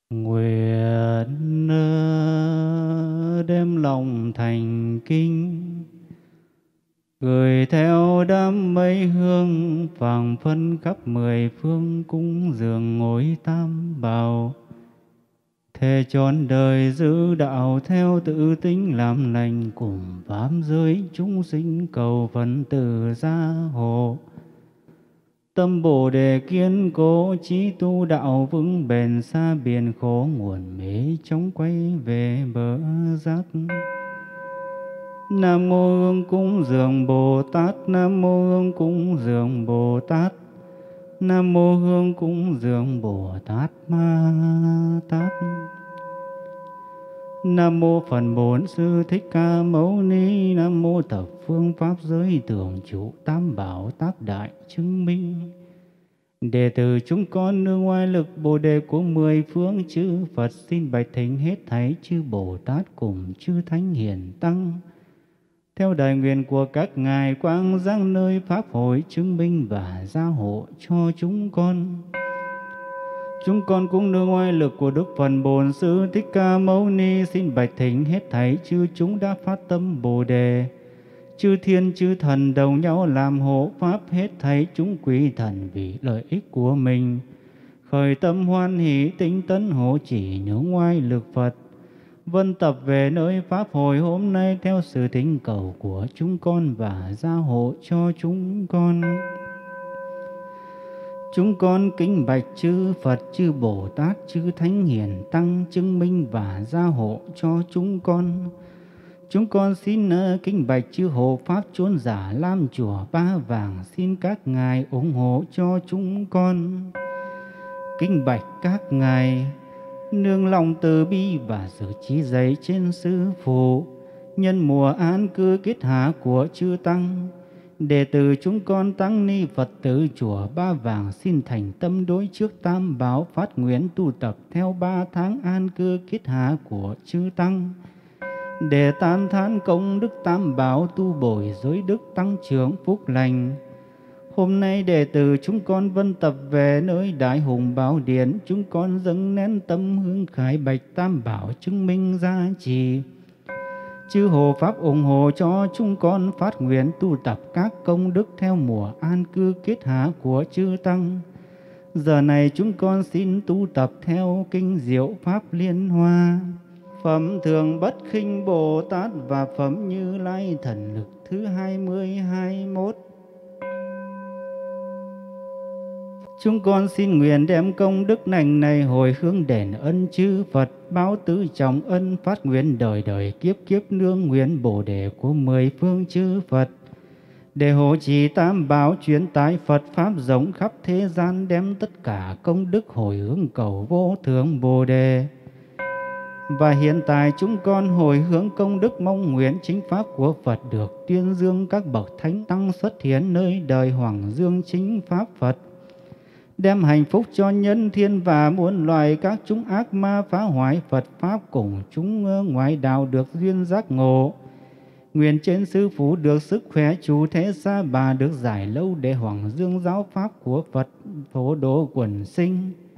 Nguyện đem lòng thành kính, gửi theo đám mây hương phảng phất khắp mười phương, cúng dường ngôi tam bảo. Thề trọn đời giữ đạo theo tự tính làm lành, cùng pháp giới chúng sinh cầu phật tử gia hộ. Tâm Bồ Đề kiên cố, chí tu đạo vững bền, xa biển khổ nguồn mê chóng quay về bờ giác. Nam mô Hương cúng dường Bồ Tát, Nam mô Hương cúng dường Bồ Tát, Nam mô Hương cúng dường Bồ Tát Ma Tát. Nam mô Phật Bổn Sư Thích Ca Mâu Ni, Nam mô thập phương pháp giới tưởng trụ tam bảo tác đại chứng minh. Đệ tử chúng con nương oai lực Bồ Đề của mười phương chư Phật, xin bạch thỉnh hết thảy chư Bồ Tát cùng chư Thánh Hiền Tăng, theo đại nguyện của các ngài quang giáng nơi pháp hội, chứng minh và gia hộ cho chúng con. Chúng con cũng nương oai lực của Đức Phật Bổn Sư Thích Ca Mâu Ni, xin bạch thỉnh hết thảy chư chúng đã phát tâm Bồ Đề, chư thiên chư thần đồng nhau làm hộ pháp, hết thảy chúng quý thần vì lợi ích của mình khởi tâm hoan hỷ, tinh tấn hộ trì nương oai lực Phật, vân tập về nơi pháp hội hôm nay theo sự thỉnh cầu của chúng con và gia hộ cho chúng con. Chúng con kính bạch chư Phật, chư Bồ Tát, chư Thánh Hiền Tăng chứng minh và gia hộ cho chúng con. Chúng con xin kính bạch chư hộ Pháp chốn Giả Lam chùa Ba Vàng, xin các ngài ủng hộ cho chúng con. Kính bạch các ngài nương lòng từ bi và sự trí dạy trên sư phụ, nhân mùa an cư kết hạ của chư Tăng. Đệ tử chúng con tăng ni Phật tử chùa Ba Vàng xin thành tâm đối trước tam bảo, phát nguyện tu tập theo 3 tháng an cư kết hạ của chư Tăng, để tán thán công đức tam bảo, tu bồi giới đức, tăng trưởng phúc lành. Hôm nay đệ tử chúng con vân tập về nơi Đại Hùng Bảo Điện, chúng con dâng nén tâm hương khải bạch tam bảo chứng minh gia trì. Chư hộ Pháp ủng hộ cho chúng con phát nguyện tu tập các công đức theo mùa an cư kết hạ của chư Tăng. Giờ này chúng con xin tu tập theo kinh Diệu Pháp Liên Hoa, phẩm Thường Bất Khinh Bồ Tát và phẩm Như Lai Thần Lực thứ 20-21. Chúng con xin nguyện đem công đức lành này hồi hướng đền ân chư Phật, báo tứ trọng ân, phát nguyện đời đời kiếp kiếp nương nguyện Bồ Đề của 10 phương chư Phật, để hộ trì tam bảo, truyền tải Phật Pháp rộng khắp thế gian, đem tất cả công đức hồi hướng cầu vô thượng Bồ Đề. Và hiện tại chúng con hồi hướng công đức mong nguyện chính Pháp của Phật được tuyên dương các bậc Thánh Tăng xuất hiện nơi đời Hoàng Dương chính Pháp Phật, đem hạnh phúc cho nhân thiên và muôn loài, các chúng ác ma phá hoại Phật Pháp cùng chúng ngoại đạo được duyên giác ngộ. Nguyện trên sư phụ được sức khỏe, chủ thế Sa Bà được giải lâu, để Hoàng Dương giáo Pháp của Phật phổ độ quần sinh.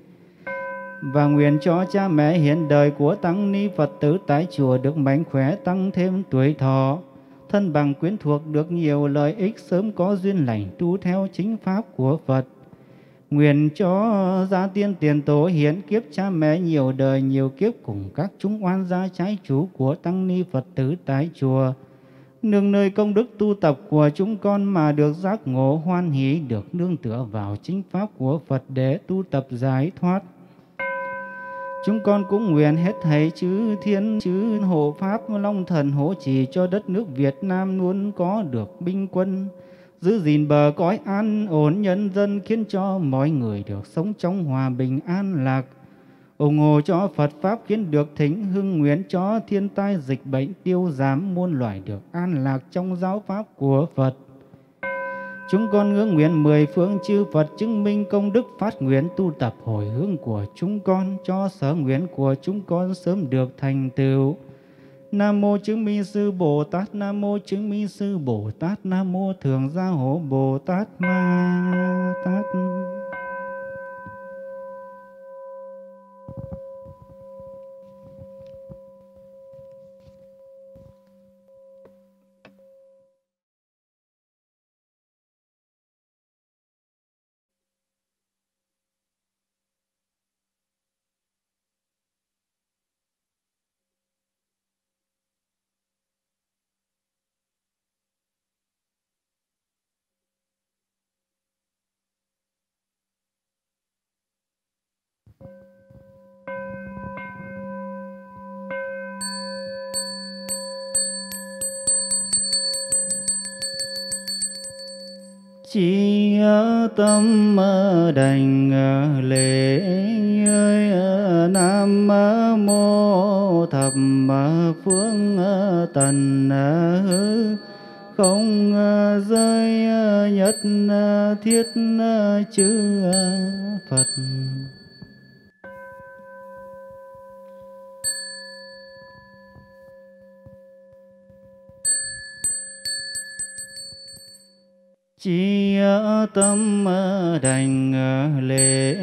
Và nguyện cho cha mẹ hiện đời của tăng ni Phật tử tại chùa được mạnh khỏe, tăng thêm tuổi thọ, thân bằng quyến thuộc được nhiều lợi ích, sớm có duyên lành tu theo chính Pháp của Phật. Nguyện cho gia tiên tiền tổ hiện kiếp cha mẹ nhiều đời nhiều kiếp cùng các chúng oan gia trái chủ của tăng ni Phật tử tại chùa, nương nơi công đức tu tập của chúng con mà được giác ngộ hoan hỷ, được nương tựa vào chính Pháp của Phật để tu tập giải thoát. Chúng con cũng nguyện hết thảy chư thiên chư hộ Pháp Long Thần hộ trì cho đất nước Việt Nam luôn có được binh quân, giữ gìn bờ cõi an ổn nhân dân, khiến cho mọi người được sống trong hòa bình an lạc. Ủng hộ cho Phật Pháp khiến được thịnh hưng, nguyện cho thiên tai dịch bệnh tiêu giảm, muôn loài được an lạc trong giáo Pháp của Phật. Chúng con ngưỡng nguyện 10 phương chư Phật chứng minh công đức, phát nguyện tu tập hồi hướng của chúng con, cho sở nguyện của chúng con sớm được thành tựu. Nam mô Chứng Minh Sư Bồ Tát, Nam mô Chứng Minh Sư Bồ Tát, Nam mô Thường Gia Hộ Bồ Tát Ma Tát. Chí tâm đảnh lễ Nam mô thập phương tần hư không giới nhất thiết chư Phật. Chí tâm đảnh lễ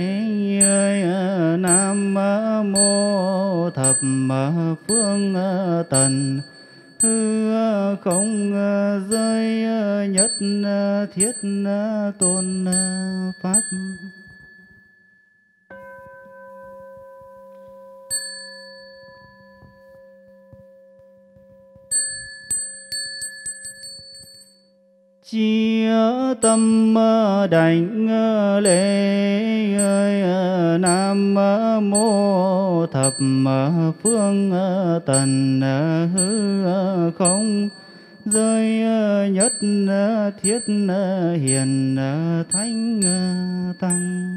Nam mô thập phương tần hư không giới nhất thiết tôn pháp. Chí tâm đảnh lễ Nam mô thập phương tần hư không giới nhất thiết hiền thánh tăng.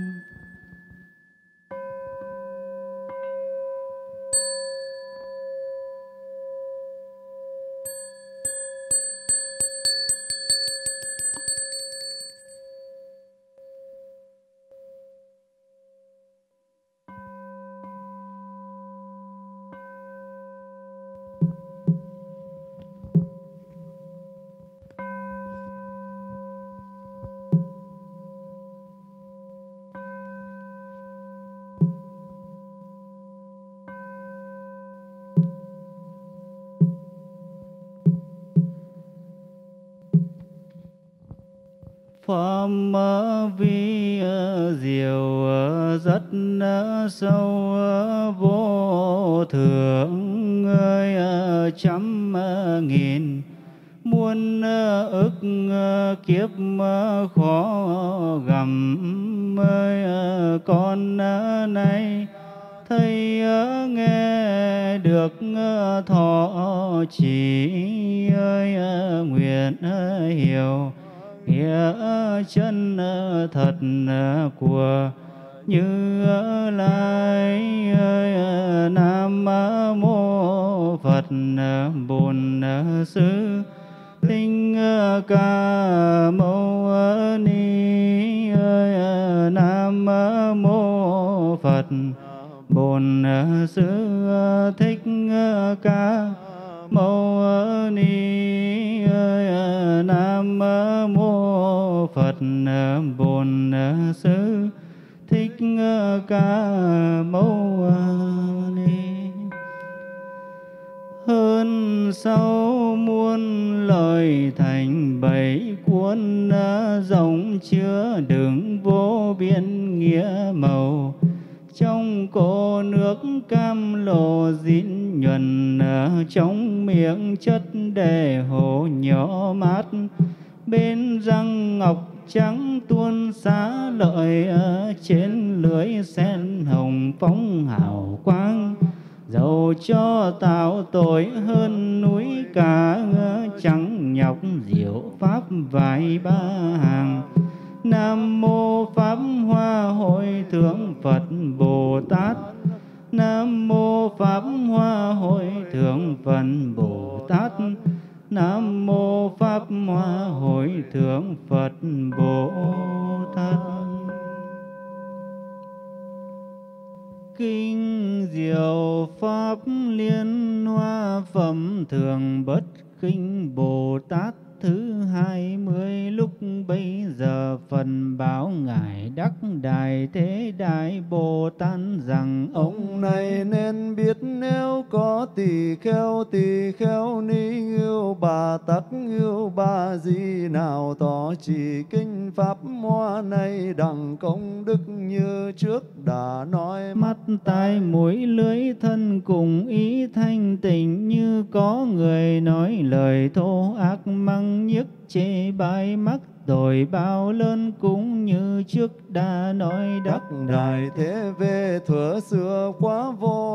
Pháp vi diệu rất sâu vô thượng trăm nghìn muôn ức kiếp khó gặm con này thấy nghe được thọ chỉ nguyện hiểu nghĩa chân thật của Như Lai. Nam mô Phật Bổn Sư Thích Ca Mâu Ni. Nam mô Phật Bổn Sư Thích Ca Mâu Ni. Nam mô Phật Bổn Sư Thích Ca Mâu Ni. Hơn 6000 lời thành 7 cuốn rộng chứa đựng vô biên nghĩa màu. Trong cổ nước cam lồ dính nhuần, trong miệng chất đề hồ nhỏ mát, bên răng ngọc trắng tuôn xá lợi, trên lưỡi sen hồng phóng hào quang. Dầu cho tạo tội hơn núi cả, trắng nhọc diệu pháp vài ba hàng. Nam mô Pháp Hoa Hội Thượng Phật Bồ Tát. Nam mô Pháp Hoa Hội Thượng Phật Bồ Tát. Nam mô Pháp Hoa Hội Thượng Phật Bồ Tát. Kinh Diệu Pháp Liên Hoa Phẩm Thường Bất Kinh Bồ Tát thứ 20. Lúc bấy giờ phần báo Ngài Đắc Đại Thế Đại Bồ Tát rằng: Ông này nên biết nếu có tỳ kheo ni ngưu bà tắc ngưu bà di nào tỏ chỉ kinh pháp hoa này đẳng công đức như trước đã nói. Mắt tai mũi lưỡi thân cùng ý thanh tịnh, như có người nói lời thô ác mắng nhức chê bai mắc tội bao lớn, cũng như trước đã nói. Đắc Đại Thế về thuở xưa quá vô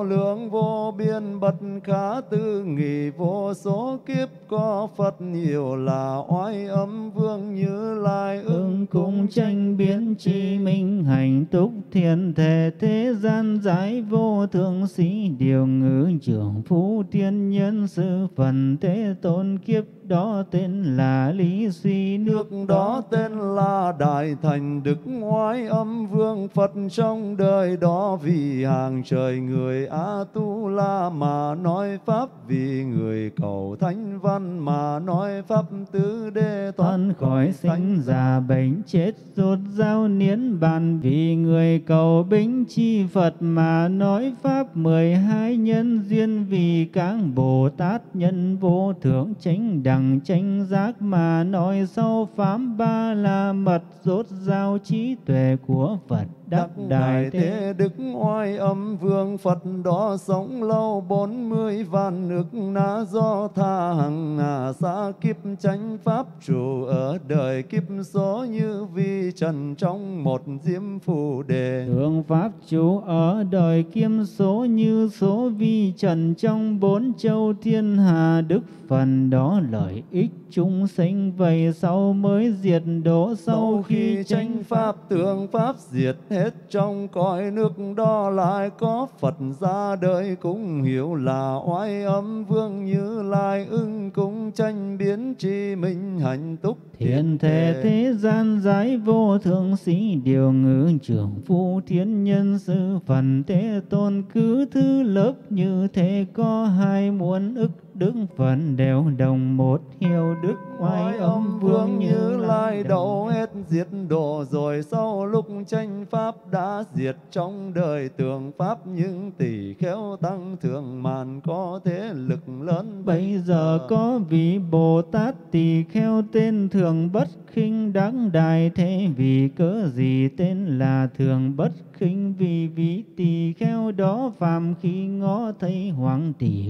lượng vô biên bất khả tư nghị, vô số kiếp có Phật nhiều là oai âm vương Như Lai ứng cung tranh biến chi minh hành túc thiền thể thế gian giải vô thượng sĩ điều ngữ trưởng phú tiên nhân sư phần thế tôn kiếp đó tên là Lý Suy nước đó tên là Đại Thành Đức oai âm vương Phật trong đời đó, vì hàng trời người A Tu La mà nói pháp, vì người cầu thánh văn mà nói pháp tứ đế thoát khỏi sinh già bệnh chết rốt rao niết bàn, vì người cầu bính chi Phật mà nói pháp 12 nhân duyên, vì các Bồ Tát nhân vô thượng chánh đẳng chánh giác mà nói sau pháp ba la mật rốt rao trí tuệ của Phật đắc đại thế. Đức oai âm vương Phật đó sống lâu 40 vạn ức na do tha hằng hà xa kiếp chánh pháp trụ ở đời kiếp số như vi trần trong một diêm phù đề. Thượng pháp chủ ở đời kiêm số như số vi trần trong 4 châu thiên hà, đức phần đó lợi ích chúng sinh vậy sau mới diệt độ. Sau khi chánh pháp tượng pháp diệt hết trong cõi nước đó, lại có Phật ra đời cũng hiểu là oai âm vương Như Lai ưng cung tranh biến chi minh hạnh túc thiền thể thế gian giải vô thượng sĩ điều ngữ trưởng phu thiên nhân sư phần thế tôn cứ thứ lớp như thế có 2 muôn ức đức phần đều đồng một hiệu đức oai âm vương Như Lai đầu hết diệt độ rồi. Sau lúc tranh pháp đã diệt trong đời tượng pháp, những tỷ khéo tăng thường màn có thế lực lớn. Bây giờ có vị Bồ Tát tỳ kheo tên thường bất khinh đắc đại thế, vì cớ gì tên là thường bất khinh? Vì vị tỳ kheo đó phàm khi ngó thấy hoàng tỳ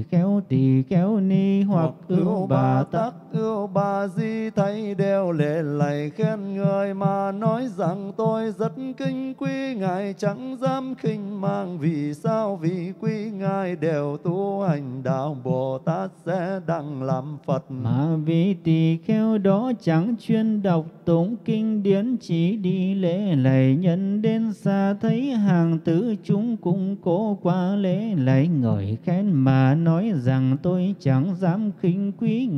kheo ni hoặc ưu bà tắc ưu bà di thấy đều lễ lạy khen người mà nói rằng tôi rất kính quý ngài chẳng dám khinh mang. Vì sao? Vì quý ngài đều tu hành đạo Bồ Tát sẽ đặng làm Phật. Mà vị tỳ kheo đó chẳng chuyên đọc tụng kinh điển, chỉ đi lễ lạy nhân đến xa thấy hàng tứ chúng cung cố qua lễ lạy ngợi khen mà nói rằng tôi chẳng dám khinh quý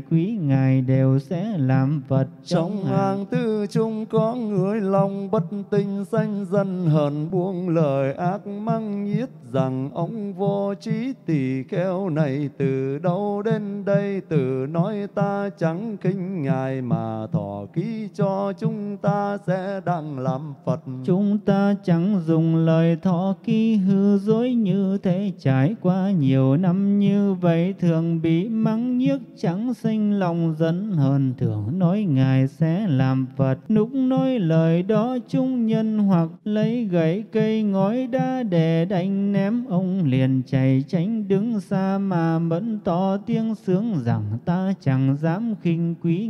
ngài đều sẽ làm Phật. Trong hàng tứ chúng có người lòng bất tinh sanh dân hờn buông lời ác mắng nhiếc rằng ông vô trí tỳ kheo này từ đâu đến đây, từ nói ta chẳng khinh ngài mà thọ ký cho chúng ta sẽ đặng làm Phật. Chúng ta chẳng dùng lời thọ ký hư dối như thế, trải qua nhiều năm như vậy thường bị mắng nhiếc chẳng sinh lòng giận hờn, thường nói ngài sẽ làm Phật. Lúc nói lời đó chúng nhân hoặc lấy gậy cây ngói đá để đánh ném, ông liền chạy tránh đứng xa mà mẫn to tiếng sướng rằng ta chẳng dám khinh quý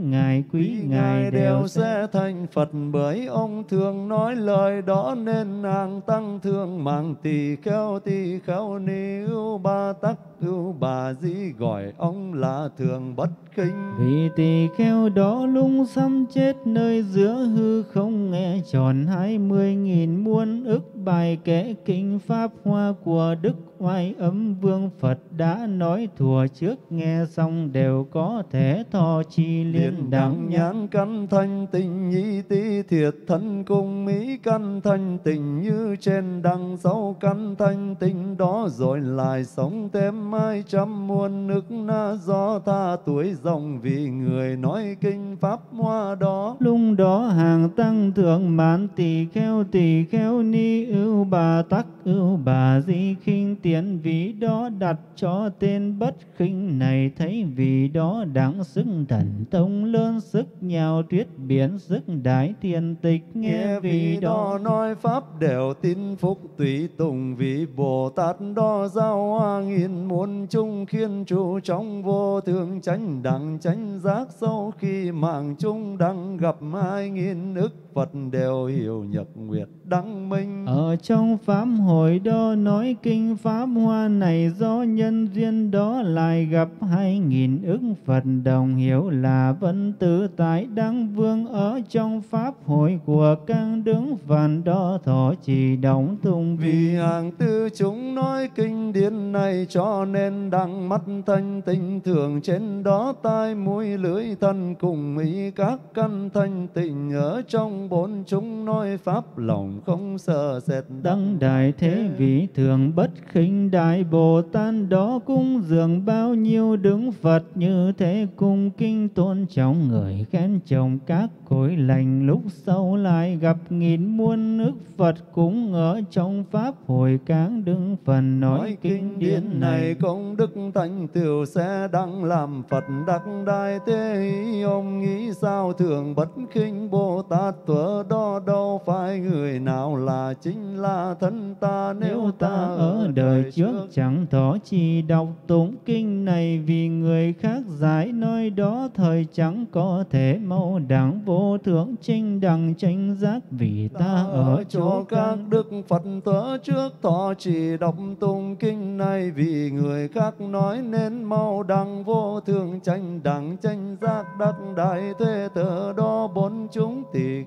ngài đều sẽ thành Phật. Bởi ông thường nói lời đó nên hàng tăng thương mạng tỳ kheo ni ưu ba tắc ưu bà di gọi ông là thường bất khinh. Vì tỳ kheo đó lung xăm chết nơi giữa hư không, nghe tròn 20.000 muôn ức bài kệ kinh pháp hoa của Đức oai âm vương Phật đã nói thuở trước, nghe xong đều có thể thọ trì liên đẳng nhãn căn thanh tịnh nhĩ tí thiệt thân cung mỹ căn thanh tịnh như trên đằng sau căn thanh tịnh đó, rồi lại sống thêm 200 muôn ức na do tha tuổi rộng vì người nói kinh pháp hoa đó. Lung đó hàng tăng thượng mãn tỳ kheo ni ưu bà tắc ưu bà di khinh tiến, vì đó đặt cho tên bất khinh này, thấy vì đó đáng sức thần tông lớn sức nhào tuyết biển sức đại tiền tịch. Nghe vì đó nói pháp đều tin phúc tùy tùng, vì Bồ Tát đó giao hoa nghìn muôn chung khiên trụ trong vô thượng chánh đẳng chánh giác. Sau khi mạng chung đăng gặp 2.000 ức Phật đều hiểu nhật nguyệt đăng minh. Ở trong pháp hội đó nói kinh pháp hoa này, do nhân duyên đó lại gặp 2000 ức Phật đồng hiểu là Vân Tự Tại Đăng Vương. Ở trong pháp hội của các đứng Phật đó thọ trì đóng tung. Vì hàng tư chúng nói kinh điển này, cho nên đặng mắt thanh tịnh thường trên đó tai mũi lưỡi thân cùng ý các căn thanh tịnh. Ở trong bốn chúng nói pháp lòng không sợ sệt. Đăng đại thế vị thường bất khinh đại Bồ Tát đó cúng dường bao nhiêu đứng Phật như thế, cung kinh tôn trọng người khen trồng các cội lành. Lúc sau lại gặp nghìn muôn ức Phật cúng ở trong pháp hội các đứng Phật nói kinh điển này. Công đức thành tựu sẽ đặng làm Phật đắc đại thế. Ông nghĩ sao thường bất khinh Bồ Tát tuở đó, đâu phải người nào là chính là thân ta. Nếu ta ở đời trước chẳng thọ trì đọc tụng kinh này, vì người khác giải nói đó thời chẳng có thể mau đẳng vô thượng chinh đẳng chánh giác. Vì ta ở chỗ các đức Phật tuở trước thọ trì đọc tụng kinh này, vì người khác nói nên mau đẳng vô thượng chánh đẳng chánh giác đắc đại thế. Từ đó bốn chúng tỳ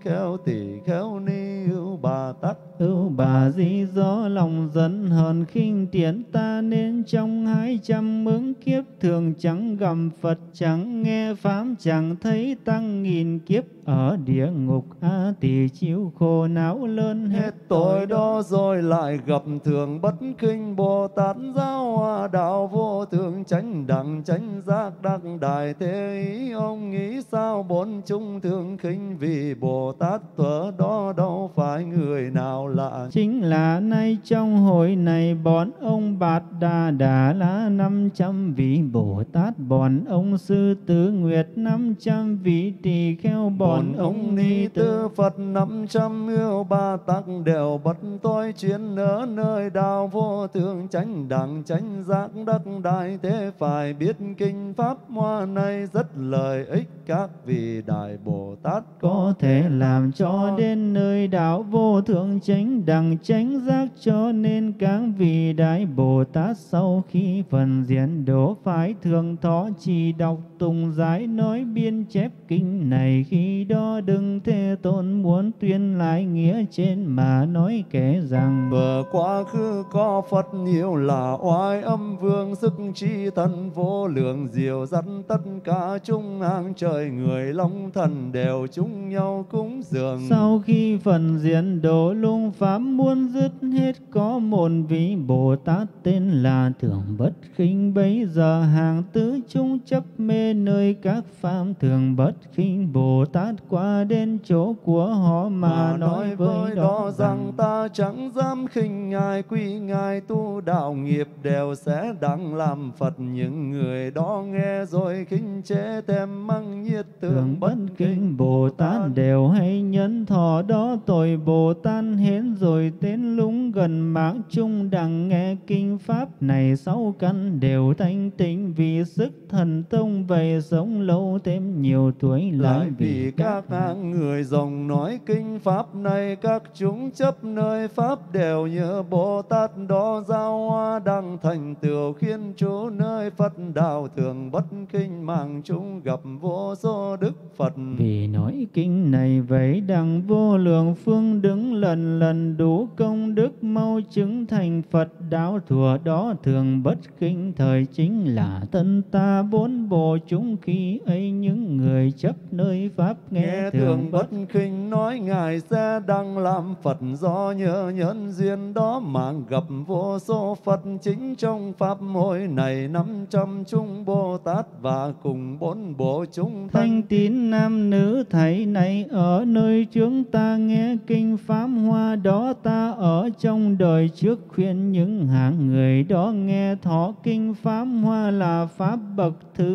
kheo ni ưu bà tắc ưu bà di do lòng giận hờn khinh tiện ta, nên trong 200 ứng kiếp thường chẳng gặp Phật, chẳng nghe pháp, chẳng thấy tăng nghìn kiếp. Ở địa ngục A Tỳ chịu khổ não lớn hết tội đó, rồi lại gặp thường bất khinh Bồ Tát giáo hòa đạo vô thượng chánh đẳng chánh giác đắc đại thế. Ý ông nghĩ sao bốn chúng thường khinh, vì Bồ Tát tuở đó đâu phải người nào lạ. Chính là nay trong hội này bọn ông Bạt Đà Đà La 500 vị Bồ Tát, bọn ông Sư Tử Nguyệt 500 vị Tỳ Kheo, bọn ông Ni Tư Phật 500 ưu ba tắc đều bất tối chuyên ở nơi đạo vô thượng chánh đẳng chánh giác đắc đại thế. Phải biết kinh pháp hoa này rất lợi ích, các vị đại Bồ Tát có thể làm cho đến nơi đạo vô thượng chánh đẳng chánh giác. Cho nên các vị đại Bồ Tát sau khi phần diễn đổ phải thường thọ trì đọc tụng giải nói biên chép kinh này. Khi đó đừng Thế Tôn muốn tuyên lại nghĩa trên mà nói kể rằng, vừa quá khứ có Phật nhiều là oai âm vương, sức trí thần vô lượng diệu dắt tất cả chúng hàng trời người long thần đều chung nhau cúng dường. Sau khi phần diễn đổ lung pháp muốn dứt hết, có một vị Bồ Tát tên là Thường Bất Khinh. Bấy giờ hàng tứ chúng chấp mê nơi các pháp thường bất khinh Bồ Tát qua đến chỗ của họ mà nói với đó rằng ta chẳng dám khinh ngài, quy ngài tu đạo nghiệp đều sẽ đặng làm Phật. Những người đó nghe rồi khinh chế thêm măng nhiệt Thường bất khinh Bồ Tát đều hay nhân thọ đó tội Bồ Tát hến rồi tên lúng gần mạng chung đặng nghe kinh pháp này. Sáu căn đều thanh tịnh vì sức thần thông, vậy sống lâu thêm nhiều tuổi lại. Vì các hạng người dòng nói kinh pháp này, các chúng chấp nơi pháp đều nhờ Bồ Tát đó giao hoa đăng thành tựu khiến chú nơi Phật đạo. Thường bất khinh mạng chúng gặp vô số đức Phật. Vì nói kinh này vậy đặng vô lượng phương đứng lần lần đủ công đức, mau chứng thành Phật đạo. Thùa đó thường bất khinh thời chính là thân ta bốn bộ chúng, khi ấy những người chấp nơi pháp nghe thường bất khinh nói ngài sẽ đăng làm Phật. Do nhờ nhân duyên đó mà gặp vô số Phật chính trong pháp hội này. 500 chúng Bồ Tát và cùng bốn bộ chúng thanh tín nam nữ thầy này ở nơi chúng ta nghe kinh pháp hoa đó. Ta ở trong đời trước khuyên những hạng người đó nghe thọ kinh pháp hoa là pháp bậc thứ nhất,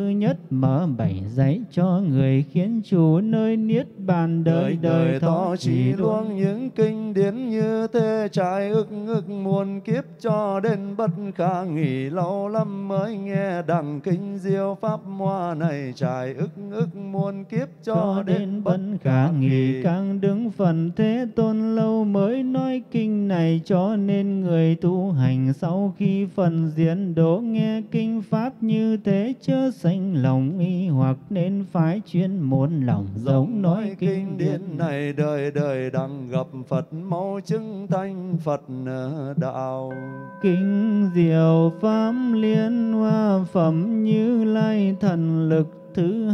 mở bảy dạy cho người, khiến chủ nơi niết bàn đời đời thọ trì luôn những kinh điển như thế, trải ức muôn kiếp cho đến bất khả nghỉ, lâu lắm mới nghe đặng kinh diệu pháp hoa này, trải ức muôn kiếp cho đến bất khả nghỉ. Càng đứng phần Thế Tôn lâu mới nói kinh này, cho nên người tu hành sau khi phần diễn đỗ nghe kinh pháp như thế, chớ sanh lòng nghi hoặc, nên phải chuyên môn lòng giống nói kinh điển này, đời đời đặng gặp Phật mau chứng thanh Phật đạo. Kinh diệu pháp liên hoa phẩm Như Lai thần lực thứ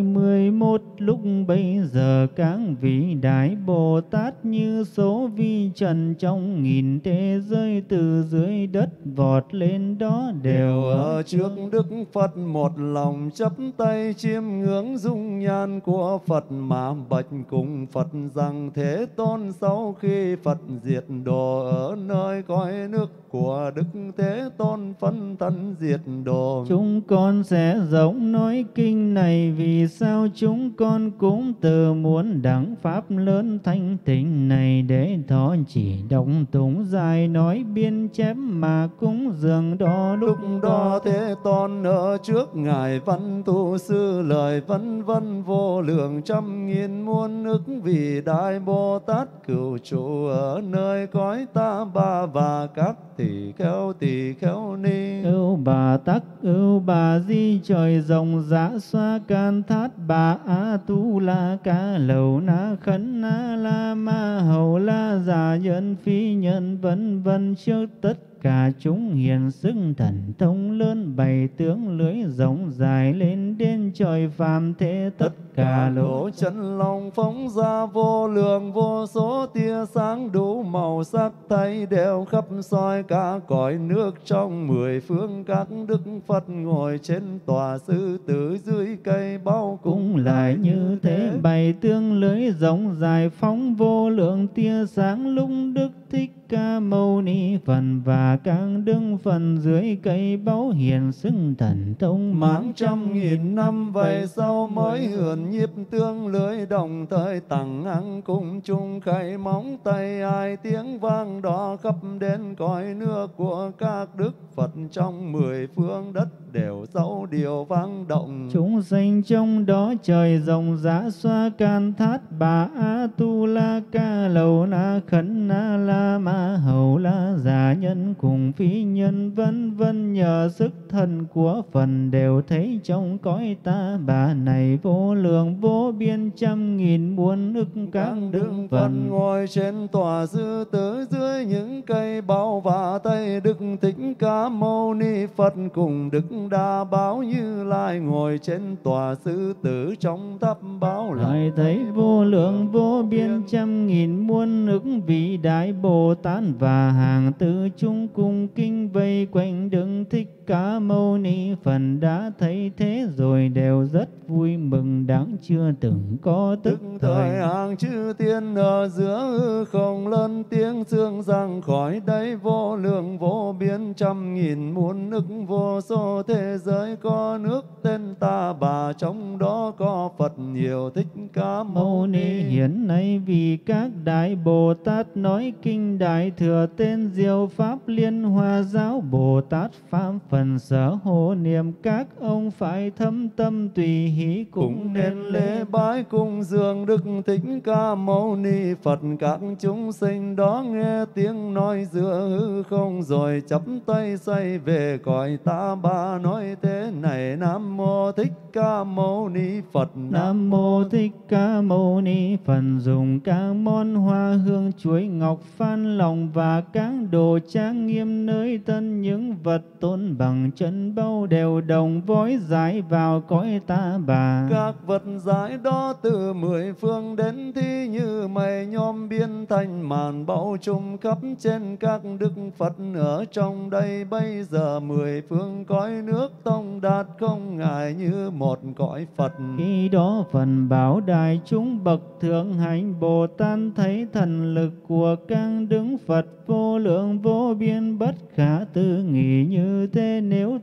21. Lúc bấy giờ các vị đại Bồ Tát như số vi trần trong nghìn thế giới, từ dưới đất vọt lên đó đều ở trước Đức Phật một lòng chắp tay chiêm ngưỡng dung nhan của Phật, mà bạch cùng Phật rằng: Thế Tôn, sau khi Phật diệt độ ở nơi cõi nước của Đức Thế Tôn phân thân diệt độ, chúng con sẽ giống nói kinh này. Vì sao chúng con cũng từ muốn đẳng pháp lớn thanh tịnh này, để thọ chỉ động tụng dài nói biên chép mà cúng dường đó. Lúc đó Thế Tôn ở trước ngài Văn Tu Sư lời vân vân vô lượng trăm nghìn muôn ức vị đại Bồ Tát cửu trụ ở nơi cõi ta bà, và các tỳ kheo ni. Ưu Bà Tắc ưu Bà Di trời rộng giá xoa can thát bà a tu la ca lầu na khấn na la ma hầu la già nhân phi nhân vân vân, trước tất cả chúng hiền sức thần thông lớn, bày tướng lưới rộng dài lên đến trời phàm thế. Tất cả lỗ chân lòng phóng ra vô lượng vô số tia sáng đủ màu sắc, thay đều khắp soi cả cõi nước trong 10 phương. Các đức Phật ngồi trên tòa sư tử dưới cây bao cũng lại như thế, bày tương lưới rộng dài phóng vô lượng tia sáng. Lúc Đức Thích Ca Mâu Ni Phật và các đức Phật dưới cây báu hiền xưng thần thông mãn trăm nghìn năm, vậy sau mới hưởng nhịp tương lưới, đồng thời tặng ăn cùng chung khay móng tay ai. Tiếng vang đó khắp đến cõi nước của các đức Phật trong 10 phương đất đều dấu điều vang động. Chúng sanh trong đó trời rộng giá xoa can thát bà a tu la ca lầu na khấn na la ma hầu la già nhân cùng phi nhân vân vân, nhờ sức thần của phần đều thấy trong cõi ta bà này vô lượng vô biên trăm nghìn muôn ức các đức Phật ngồi trên tòa sư tử dưới những cây báu, và tay Đức Thích Ca Mâu Ni Phật cùng Đức Đa Báo Như Lai ngồi trên tòa sư tử trong tháp báo. Lại thấy vô lượng vô biên trăm nghìn muôn ức vị đại Bồ Tát và hàng tư chúng cung kinh vây quanh Đức Thích Ca Mâu Ni Phật. Đã thấy thế rồi đều rất vui mừng đáng chưa từng có, tức thời hàng chư tiên ở giữa hư không lớn tiếng xương rằng: khỏi đây vô lượng vô biên trăm nghìn muôn ức vô số thế giới có nước tên ta bà, trong đó có Phật nhiều Thích Ca Mâu Ni. Hiện nay vì các đại Bồ Tát nói kinh đại thừa tên diệu pháp liên hoa giáo Bồ Tát pháp phần sở hộ niệm, các ông phải thâm tâm tùy hỷ cũng nên lễ bái cung dường Đức Thích Ca Mâu Ni Phật. Các chúng sinh đó nghe tiếng nói giữa hư không, rồi chắp tay xoay về cõi ta bà nói thế này: Nam mô Thích Ca Mâu Ni Phật. Nam mô Thích Ca Mâu Ni Phật. Dùng các món hoa hương chuối ngọc phan lòng và các đồ trang nghiêm nơi tân, những vật tôn bằng chân báu đều đồng vói giải vào cõi ta bà. Các vật giải đó từ 10 phương đến thi như mây nhom biên thành màn bao trùm khắp trên các đức Phật ở trong đây. Bây giờ 10 phương cõi nước thông đạt không ngại như một cõi Phật. Khi đó phần bảo đại chúng bậc thượng hạnh Bồ Tát thấy thần lực của các đức Phật vô lượng vô biên bất khả tư nghị như thế, nếu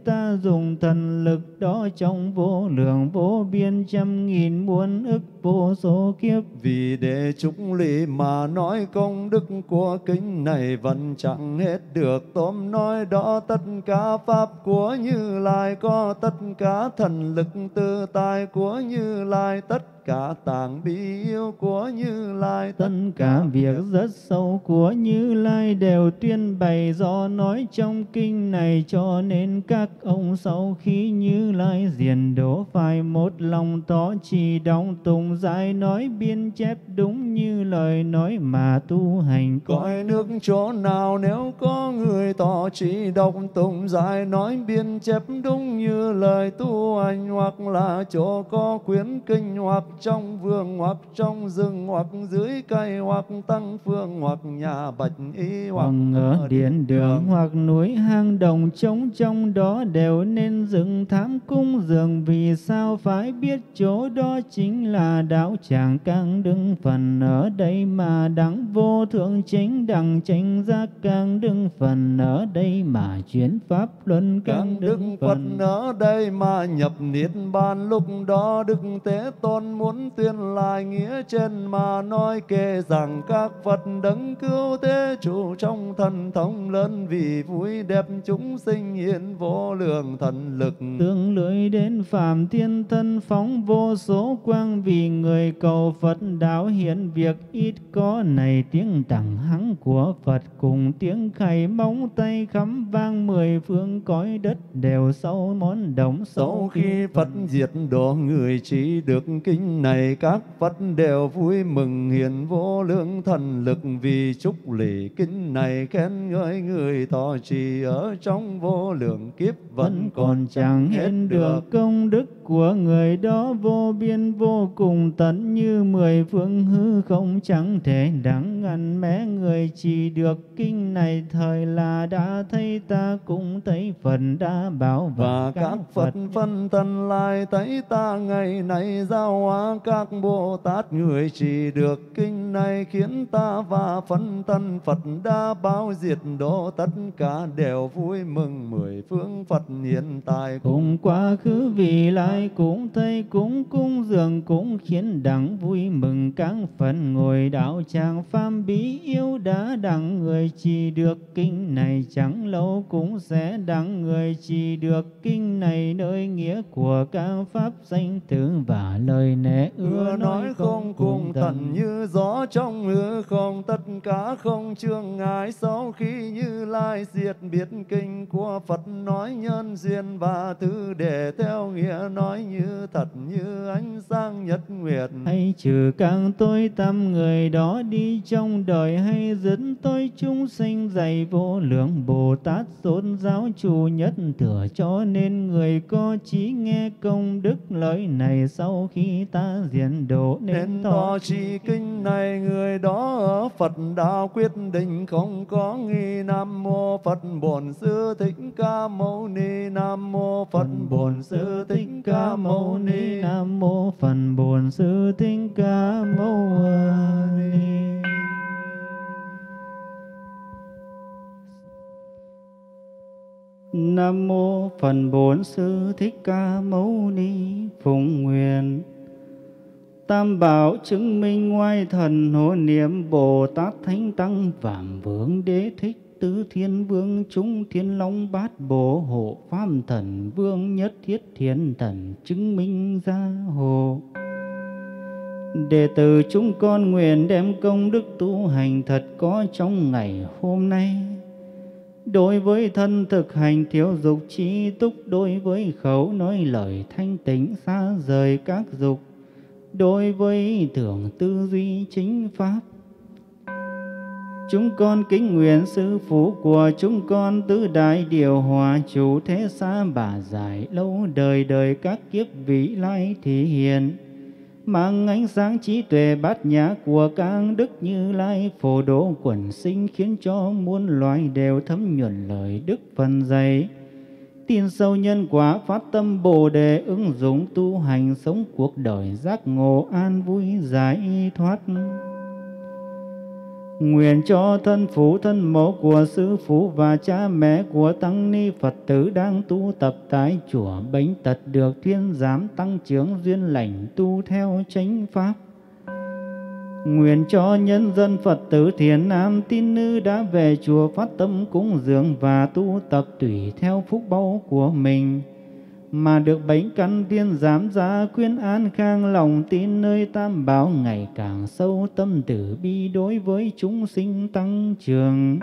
ta dùng thần lực đó trong vô lượng vô biên trăm nghìn muôn ức vô số kiếp. Vì để chúng lý mà nói công đức của kinh này vẫn chẳng hết được. Tóm nói đó tất cả pháp của Như Lai, có tất cả thần lực tự tại của Như Lai, tất cả tạng bi yêu của Như Lai, tất cả việc rất sâu của Như Lai đều tuyên bày do nói trong kinh này, cho nên các ông sau khi Như Lai diệt độ phải một lòng tỏ trì đóng tụng giải nói biên chép đúng như lời nói mà tu hành. Cõi nước chỗ nào nếu có người tỏ trì đọc tụng giải nói biên chép đúng như lời tu hành, hoặc là chỗ có quyển kinh, hoặc trong vườn, hoặc trong rừng, hoặc dưới cây, hoặc tăng phương, hoặc nhà bạch y, hoặc ở điện đường, hoặc núi hang đồng trống trong đó đều nên dựng tháp cung dường. Vì sao phải biết chỗ đó chính là đạo tràng càng đứng phần ở đây mà đẳng vô thượng chính đẳng chánh giác càng đứng phần ở đây mà chuyển pháp luân càng đứng Phật phần ở đây mà nhập niết bàn. Lúc đó Đức Thế Tôn muốn tuyên lại nghĩa trên mà nói kể rằng các Phật đấng cứu thế chủ trong thần thông lớn, vì vui đẹp chúng sinh hiện vô lượng thần lực, tương lưỡi đến phàm thiên thân phóng vô số quang. Vì người cầu Phật đạo hiện việc ít có này, tiếng đẳng hắng của Phật cùng tiếng khày móng tay khắm vang mười phương cõi đất đều sau món đồng. Sau khi Phật diệt độ người chỉ được kinh này, các Phật đều vui mừng hiện vô lượng thần lực, vì chúc lễ kinh này khen ngợi người tỏ trì ở trong vô lượng kiếp vẫn còn chẳng hết được. Công đức của người đó vô biên vô cùng tận, như mười phương hư không chẳng thể đắng ngăn mé. Người chỉ được kinh này thời là đã thấy ta cũng thấy phần đã bảo, và các Phật phân thân lại thấy ta ngày nay giao hóa các Bồ Tát. Người chỉ được kinh này khiến ta và phân thân Phật đã báo diệt độ, tất cả đều vui mừng mười phương Phật hiện tại. Cùng quá khứ vị lai cũng thấy cũng cung dường, cũng khiến đặng vui mừng các Phật ngồi đạo tràng pháp bí yêu đã đặng. Người chỉ được kinh này chẳng lâu cũng sẽ đặng. Người chỉ được kinh này nơi nghĩa của các pháp danh tử và lời nệ ưa nói không cùng tận, như gió trong hư không tất cả không chướng ngại. Sau khi Như Lai diệt biết kinh của Phật nói nhân duyên và thứ để theo nghĩa nói như thật như ánh sáng nhật nguyệt. Hay trừ càng tối tăm người đó đi trong đời, hay dẫn tôi chúng sinh dạy vô lượng Bồ Tát tôn giáo chủ nhất thừa. Cho nên người có trí nghe công đức lợi này, sau khi ta diệt độ nên tỏ trì kinh này. Người đó ở Phật đạo quyết định không có nghi. Nam mô Phật Bổn Sư Thích Ca Mâu Ni. Nam mô Phật Bổn Sư Thích Ca Mâu Ni. Nam mô Phật Bổn Sư Thích Ca Mâu Ni. Nam mô Phật Bổn Sư Thích Ca Mâu Ni. Phụng nguyện Tam bảo chứng minh ngoại thần, hộ niệm Bồ Tát Thánh Tăng Phạm Vương Đế Thích Tứ Thiên Vương, chúng Thiên Long Bát Bộ hộ Pháp Thần Vương, Nhất Thiết Thiên Thần chứng minh gia hộ. Đệ tử chúng con nguyện đem công đức tu hành thật có trong ngày hôm nay. Đối với thân thực hành thiếu dục trí túc, đối với khẩu nói lời thanh tịnh xa rời các dục, đối với tưởng tư duy chính pháp. Chúng con kính nguyện sư phụ của chúng con tứ đại điều hòa chủ thế xa bà giải lâu đời đời các kiếp vị lai thị hiện, mang ánh sáng trí tuệ bát nhã của các đức Như Lai phổ độ quần sinh, khiến cho muôn loài đều thấm nhuần lời đức phần dạy. Tin sâu nhân quả phát tâm Bồ Đề, ứng dụng tu hành sống cuộc đời giác ngộ an vui giải thoát. Nguyện cho thân phụ thân mẫu của sư phụ và cha mẹ của tăng ni Phật tử đang tu tập tại chùa Bánh Tật được thuyên giảm tăng trưởng duyên lành tu theo chánh pháp. Nguyện cho nhân dân Phật tử thiện nam tín nữ đã về chùa phát tâm cúng dường và tu tập tùy theo phúc báu của mình, mà được bánh căn tiên giảm giá khuyên an khang lòng tin nơi tam bảo ngày càng sâu tâm từ bi đối với chúng sinh tăng trưởng.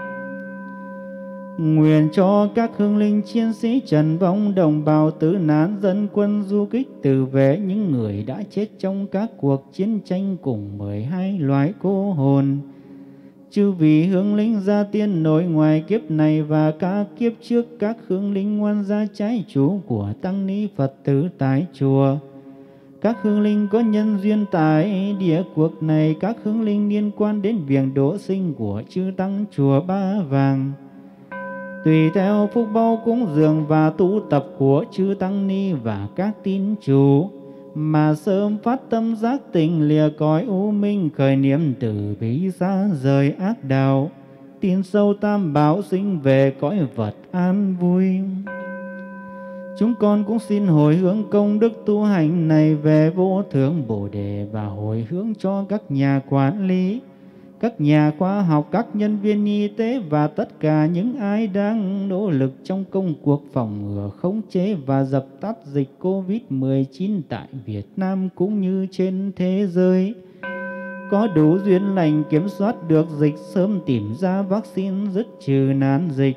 Nguyện cho các hương linh chiến sĩ trần vong, đồng bào tử nạn, dân quân du kích tự vệ, những người đã chết trong các cuộc chiến tranh cùng 12 loài cô hồn, chư vị hương linh gia tiên nội ngoài kiếp này và các kiếp trước, các hương linh ngoan gia trái chủ của tăng ni Phật tử tại chùa, các hương linh có nhân duyên tại địa cuộc này, các hương linh liên quan đến việc độ sinh của chư tăng chùa Ba Vàng, tùy theo phúc báu cúng dường và tu tập của chư tăng ni và các tín chủ, mà sớm phát tâm giác tỉnh lìa cõi u minh, khởi niệm từ bi xa rời ác đạo, tin sâu tam bảo sinh về cõi vật an vui. Chúng con cũng xin hồi hướng công đức tu hành này về vô thượng Bồ Đề và hồi hướng cho các nhà quản lý, các nhà khoa học, các nhân viên y tế và tất cả những ai đang nỗ lực trong công cuộc phòng ngừa, khống chế và dập tắt dịch COVID-19 tại Việt Nam cũng như trên thế giới, có đủ duyên lành kiểm soát được dịch, sớm tìm ra vaccine dứt trừ nan dịch.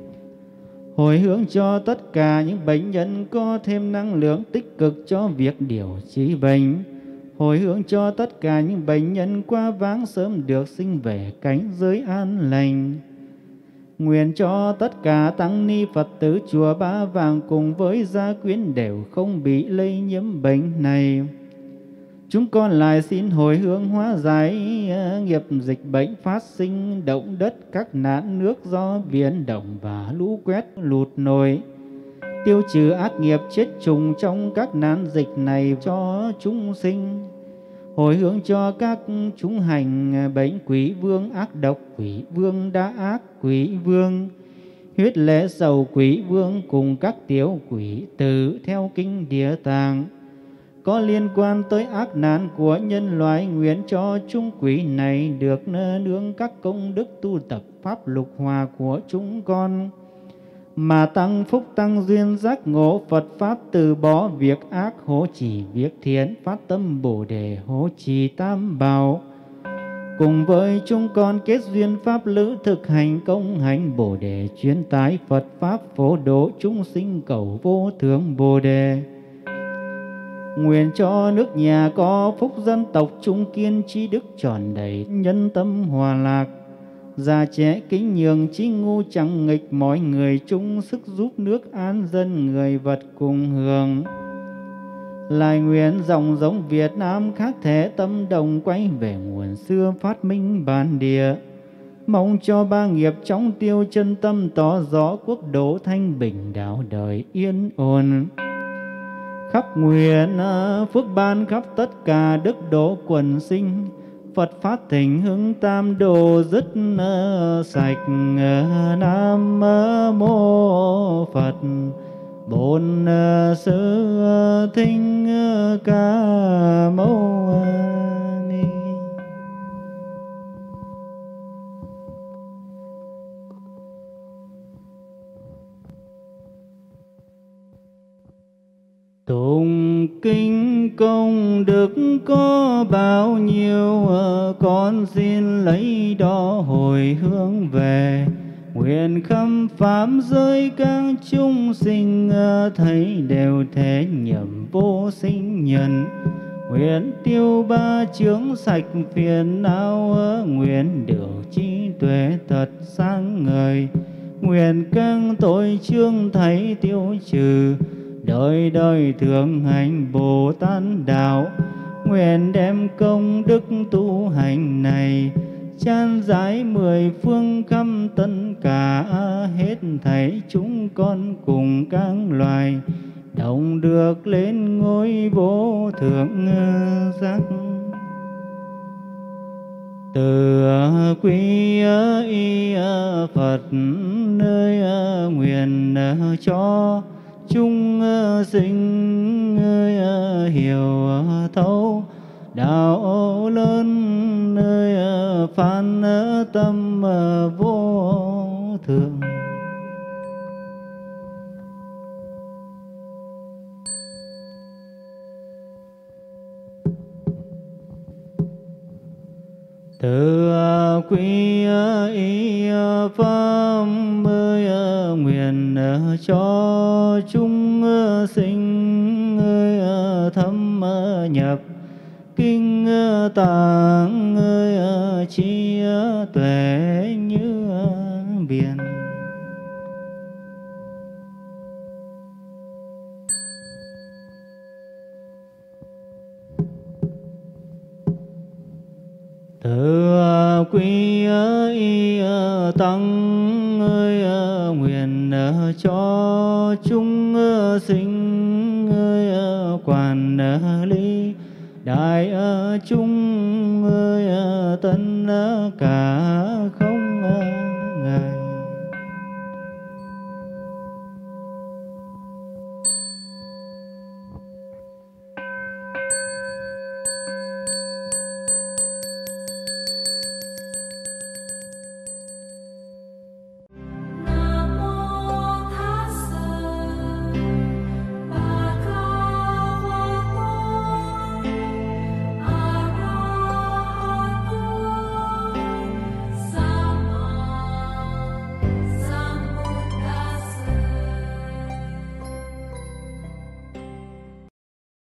Hồi hướng cho tất cả những bệnh nhân có thêm năng lượng tích cực cho việc điều trị bệnh. Hồi hướng cho tất cả những bệnh nhân qua vãng sớm được sinh về cảnh giới an lành. Nguyện cho tất cả tăng ni Phật tử chùa Ba Vàng cùng với gia quyến đều không bị lây nhiễm bệnh này. Chúng con lại xin hồi hướng hóa giải nghiệp dịch bệnh phát sinh, động đất, các nạn nước do biển động và lũ quét lụt nổi, tiêu trừ ác nghiệp chết trùng trong các nạn dịch này cho chúng sinh. Hồi hướng cho các chúng hành bệnh quỷ vương, ác độc quỷ vương, đa ác quỷ vương, huyết lệ sầu quỷ vương cùng các tiểu quỷ tử theo kinh Địa Tạng, có liên quan tới ác nạn của nhân loại. Nguyện cho chúng quỷ này được nương các công đức tu tập pháp lục hòa của chúng con, mà tăng phúc tăng duyên giác ngộ Phật Pháp, từ bỏ việc ác hộ trì việc thiện, phát tâm Bồ Đề hộ trì tam bảo. Cùng với chúng con kết duyên pháp lữ, thực hành công hành Bồ Đề, chuyên tái Phật Pháp phổ độ chúng sinh cầu vô thượng Bồ Đề. Nguyện cho nước nhà có phúc, dân tộc trung kiên trí đức tròn đầy, nhân tâm hòa lạc, già trẻ kính nhường, trí ngu chẳng nghịch, mọi người chung sức giúp nước an dân, người vật cùng hưởng. Lại nguyện dòng giống Việt Nam khác thể tâm đồng, quay về nguồn xưa phát minh bản địa, mong cho ba nghiệp chóng tiêu, chân tâm tỏ rõ, quốc độ thanh bình, đạo đời yên ổn. Khắp nguyện phước ban khắp tất cả đức độ quần sinh, Phật phát thịnh hưng tam đồ dứt sạch. Nam mô Phật Bổn Sư Thích Ca Mâu Ni. Tụng kinh công đức có bao nhiêu, con xin lấy đó hồi hướng về. Nguyện khâm pháp giới các chúng sinh, thấy đều thể nhầm vô sinh nhân. Nguyện tiêu ba chướng sạch phiền não, nguyện điều trí tuệ thật sáng ngời. Nguyện các tội chướng thấy tiêu trừ, đời đời thường hành Bồ Tát đạo. Nguyện đem công đức tu hành này, chan giải mười phương khắp tất cả, hết thảy chúng con cùng các loài, đồng được lên ngôi vô thượng giác. từ quy y Phật nơi nguyện cho chúng sinh hiểu thấu đạo lớn nơi phan tâm vô thường. từ quy y pháp mới nguyện cho chúng sinh thâm nhập kinh tạng trí tuệ như biển. từ quy y tăng nguyện cho chúng sinh quản lý đại chúng tân cả